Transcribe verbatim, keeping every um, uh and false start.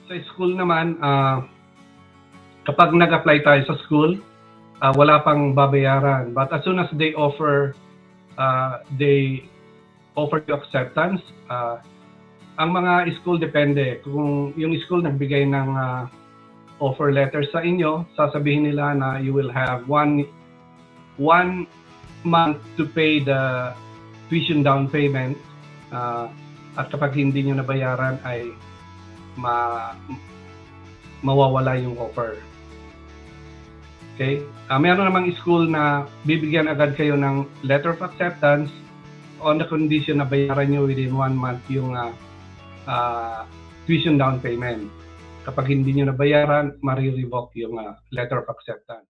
Sa school naman, uh, kapag nag-apply tayo sa school, uh, wala pang babayaran. But as soon as they offer, uh, they offer you acceptance, uh, ang mga school depende. Kung yung school nagbigay ng uh, offer letter sa inyo, sasabihin nila na you will have one, one month to pay the tuition down payment. Uh, at kapag hindi nyo nabayaran ay ma mawawala yung offer. Okay? Uh, meron namang school na bibigyan agad kayo ng letter of acceptance on the condition na bayaran nyo within one month yung uh, uh, tuition down payment. Kapag hindi nyo nabayaran, marirevoke yung uh, letter of acceptance.